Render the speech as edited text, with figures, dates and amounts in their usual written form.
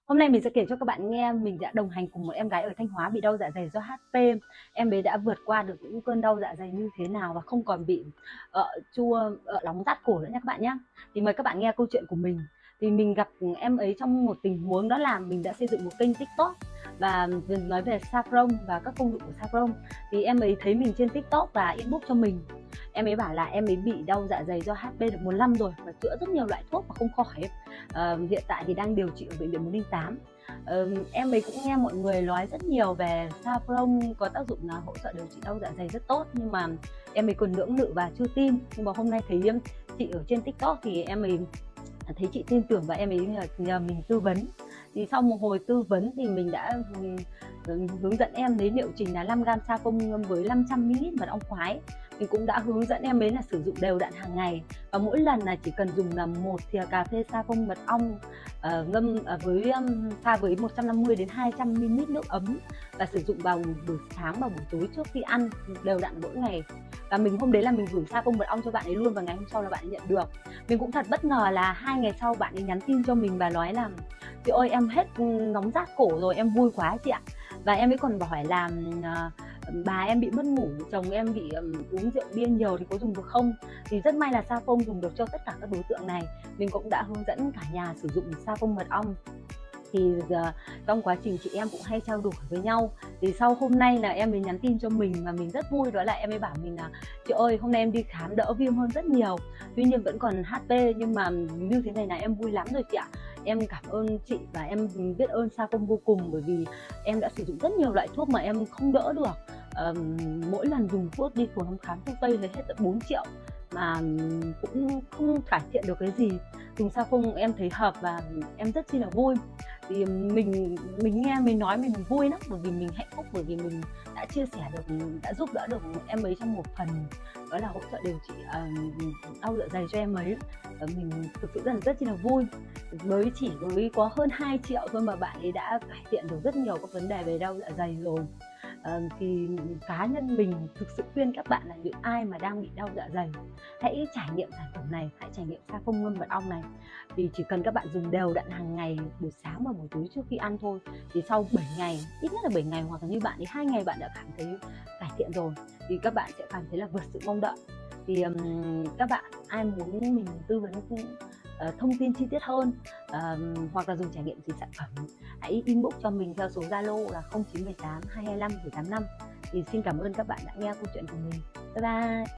Hôm nay mình sẽ kể cho các bạn nghe mình đã đồng hành cùng một em gái ở Thanh Hóa bị đau dạ dày do HP. Em ấy đã vượt qua được những cơn đau dạ dày như thế nào và không còn bị chua, nóng rát cổ nữa nha các bạn nhé. Thì mời các bạn nghe câu chuyện của mình. Thì mình gặp em ấy trong một tình huống, đó là mình đã xây dựng một kênh TikTok và nói về saffron và các công dụng của saffron. Thì em ấy thấy mình trên TikTok và inbox cho mình. Em ấy bảo là em ấy bị đau dạ dày do HP được 1 năm rồi và chữa rất nhiều loại thuốc mà không khỏi. Hiện tại thì đang điều trị ở bệnh viện 108. Em ấy cũng nghe mọi người nói rất nhiều về saffron có tác dụng là hỗ trợ điều trị đau dạ dày rất tốt, nhưng mà em ấy còn lưỡng lự và chưa tin. Nhưng mà hôm nay thấy chị ở trên TikTok thì em ấy thấy chị tin tưởng và em ấy nhờ mình tư vấn. Thì sau một hồi tư vấn thì mình đã hướng dẫn em lấy liệu trình là 5g saffron ngâm với 500ml mật ong khoái. Mình cũng đã hướng dẫn em ấy là sử dụng đều đặn hàng ngày, và mỗi lần là chỉ cần dùng là 1 thìa cà phê saffron mật ong ngâm với pha với 150 đến 200ml nước ấm, và sử dụng vào buổi sáng và buổi tối trước khi ăn đều đặn mỗi ngày. Và mình hôm đấy là mình gửi saffron mật ong cho bạn ấy luôn, và ngày hôm sau là bạn ấy nhận được. Mình cũng thật bất ngờ là 2 ngày sau bạn ấy nhắn tin cho mình và nói là: chị ơi, em hết nóng rát cổ rồi, em vui quá chị ạ. Và em ấy còn hỏi là bà em bị mất ngủ, chồng em bị uống rượu bia nhiều thì có dùng được không. Thì rất may là saffron dùng được cho tất cả các đối tượng này. Mình cũng đã hướng dẫn cả nhà sử dụng saffron mật ong. Thì trong quá trình chị em cũng hay trao đổi với nhau. Thì sau hôm nay là em ấy nhắn tin cho mình và mình rất vui, đó là em ấy bảo mình là: chị ơi, hôm nay em đi khám đỡ viêm hơn rất nhiều, tuy nhiên vẫn còn HP, nhưng mà như thế này là em vui lắm rồi chị ạ. Em cảm ơn chị và em biết ơn saffron vô cùng, bởi vì em đã sử dụng rất nhiều loại thuốc mà em không đỡ được. Mỗi lần dùng thuốc đi phường khám thuốc tây lấy hết tận 4 triệu mà cũng không cải thiện được cái gì. Dùng saffron em thấy hợp và em rất chi là vui. Thì mình nghe mình nói mình vui lắm, bởi vì mình hạnh phúc, bởi vì mình đã chia sẻ được, đã giúp đỡ được em ấy trong một phần, đó là hỗ trợ điều trị đau dạ dày cho em ấy. Mình thực sự rất chi là vui. Chỉ với có hơn 2 triệu thôi mà bạn ấy đã cải thiện được rất nhiều các vấn đề về đau dạ dày rồi. Thì cá nhân mình thực sự khuyên các bạn là những ai mà đang bị đau dạ dày, hãy trải nghiệm sản phẩm này, hãy trải nghiệm saffron ngâm mật ong này. Vì chỉ cần các bạn dùng đều đặn hàng ngày, buổi sáng và buổi tối trước khi ăn thôi, thì sau 7 ngày, ít nhất là 7 ngày, hoặc là như bạn thì 2 ngày bạn đã cảm thấy cải thiện rồi, thì các bạn sẽ cảm thấy là vượt sự mong đợi. Thì các bạn ai muốn mình tư vấn thông tin chi tiết hơn, hoặc là dùng trải nghiệm sản phẩm, hãy inbox cho mình theo số Zalo là 0918 225 785. Thì xin cảm ơn các bạn đã nghe câu chuyện của mình. Bye bye.